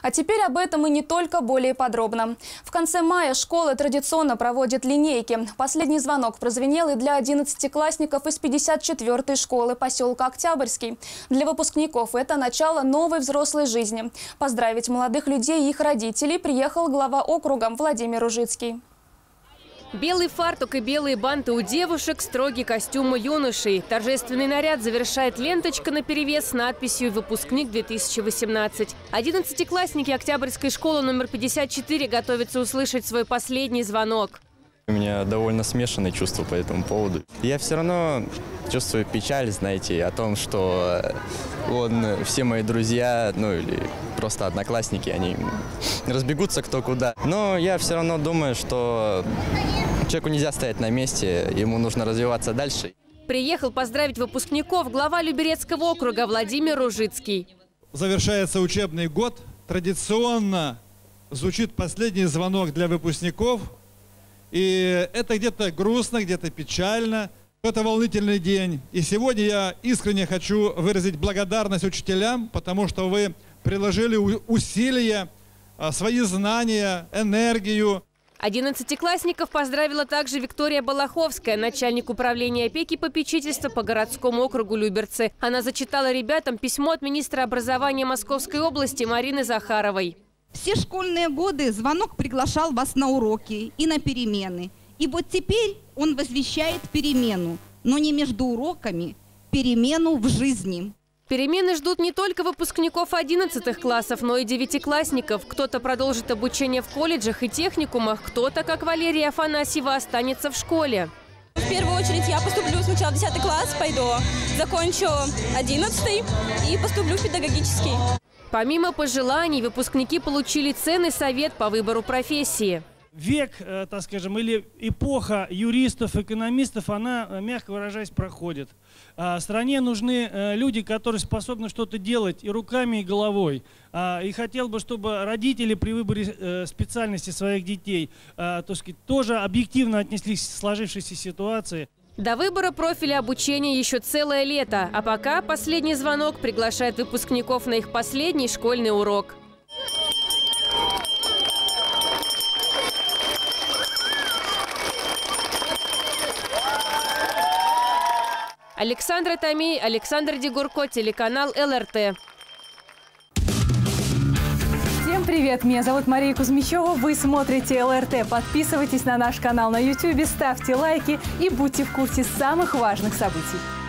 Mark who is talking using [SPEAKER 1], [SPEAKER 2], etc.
[SPEAKER 1] А теперь об этом и не только, более подробно. В конце мая школа традиционно проводит линейки. Последний звонок прозвенел и для 11-классников из 54-й школы поселка Октябрьский. Для выпускников это начало новой взрослой жизни. Поздравить молодых людей и их родителей приехал глава округа Владимир Ружицкий.
[SPEAKER 2] Белый фартук и белые банты у девушек, строгий костюм у юношей. Торжественный наряд завершает ленточка наперевес с надписью «Выпускник 2018». 11-классники Октябрьской школы номер 54 готовятся услышать свой последний звонок.
[SPEAKER 3] У меня довольно смешанные чувства по этому поводу. Я все равно чувствую печаль, знаете, о том, что все мои друзья, или просто одноклассники, они разбегутся кто куда. Но я все равно думаю, что человеку нельзя стоять на месте, ему нужно развиваться дальше.
[SPEAKER 2] Приехал поздравить выпускников глава Люберецкого округа Владимир Ружицкий.
[SPEAKER 4] Завершается учебный год. Традиционно звучит последний звонок для выпускников. И это где-то грустно, где-то печально. Это волнительный день. И сегодня я искренне хочу выразить благодарность учителям, потому что вы приложили усилия, свои знания, энергию.
[SPEAKER 2] 11-классников поздравила также Виктория Балаховская, начальник управления опеки и попечительства по городскому округу Люберцы. Она зачитала ребятам письмо от министра образования Московской области Марины Захаровой.
[SPEAKER 5] Все школьные годы звонок приглашал вас на уроки и на перемены. И вот теперь он возвещает перемену, но не между уроками, перемену в жизни.
[SPEAKER 2] Перемены ждут не только выпускников 11 классов, но и 9-классников. Кто-то продолжит обучение в колледжах и техникумах, кто-то, как Валерия Афанасьева, останется в школе.
[SPEAKER 6] В первую очередь я поступлю сначала в 10 класс, пойду, закончу 11 и поступлю в педагогический.
[SPEAKER 2] Помимо пожеланий, выпускники получили ценный совет по выбору профессии.
[SPEAKER 7] Век, так скажем, или эпоха юристов, экономистов, она, мягко выражаясь, проходит. Стране нужны люди, которые способны что-то делать и руками, и головой. И хотел бы, чтобы родители при выборе специальности своих детей, так сказать, тоже объективно отнеслись к сложившейся ситуации.
[SPEAKER 2] До выбора профиля обучения еще целое лето, а пока последний звонок приглашает выпускников на их последний школьный урок. Александра Томей, Александр Дегурко, телеканал ЛРТ.
[SPEAKER 8] Всем привет! Меня зовут Мария Кузьмичева. Вы смотрите ЛРТ. Подписывайтесь на наш канал на YouTube, ставьте лайки и будьте в курсе самых важных событий.